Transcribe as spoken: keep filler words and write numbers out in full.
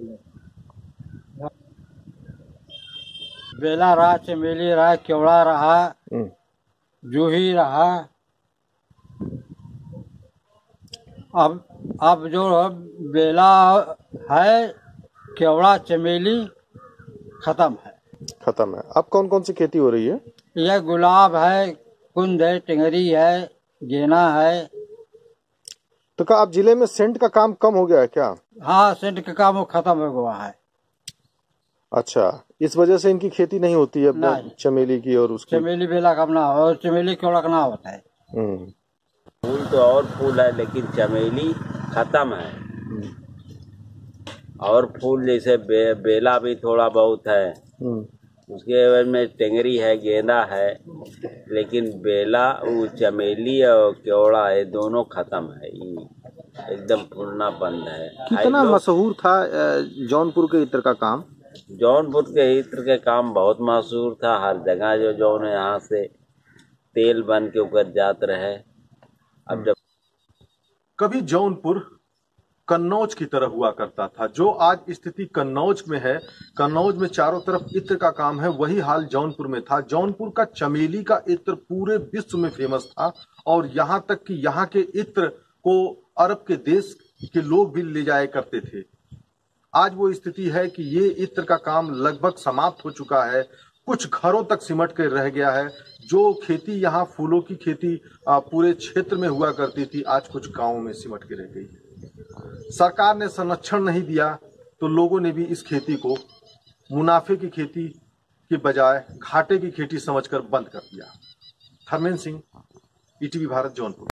बेला रहा, चमेली रहा, केवड़ा रहा, जूही रहा। अब अब जो बेला है, केवड़ा, चमेली खत्म है। खत्म है। अब कौन कौन सी खेती हो रही है? यह गुलाब है, कुंद है, टिंगरी है, गेना है। तो क्या अब जिले में सेंट का काम कम हो गया है क्या? हाँ, सेंट का काम खत्म हो गया है। अच्छा, इस वजह से इनकी खेती नहीं होती है चमेली की और उसकी? चमेली बेला का ना और चमेली केवड़ा का ना होता है। फूल तो और फूल है, लेकिन चमेली खत्म है। और फूल जैसे बे, बेला भी थोड़ा बहुत है, उसके बाद में टेंगरी है, गेंदा है, लेकिन बेला, वो चमेली और केवड़ा है, दोनों खत्म है, एकदम फूलना बंद है। कितना मशहूर था जौनपुर के इत्र का काम? जौनपुर के इत्र के काम बहुत मशहूर था। हर जगह जो जौन यहाँ से तेल बन के ऊपर जाते रहे। अब जब कभी जौनपुर कन्नौज की तरह हुआ करता था, जो आज स्थिति कन्नौज में है, कन्नौज में चारों तरफ इत्र का काम है, वही हाल जौनपुर में था। जौनपुर का चमेली का इत्र पूरे विश्व में फेमस था, और यहाँ तक कि यहाँ के इत्र को अरब के देश के लोग भी ले जाया करते थे। आज वो स्थिति है कि ये इत्र का काम लगभग समाप्त हो चुका है, कुछ घरों तक सिमट कर रह गया है। जो खेती यहाँ फूलों की खेती पूरे क्षेत्र में हुआ करती थी, आज कुछ गांवों में सिमट के रह गई है। सरकार ने संरक्षण नहीं दिया, तो लोगों ने भी इस खेती को मुनाफे की खेती के बजाय घाटे की खेती समझकर बंद कर दिया। धर्मेंद्र सिंह, ईटीवी भारत, जौनपुर।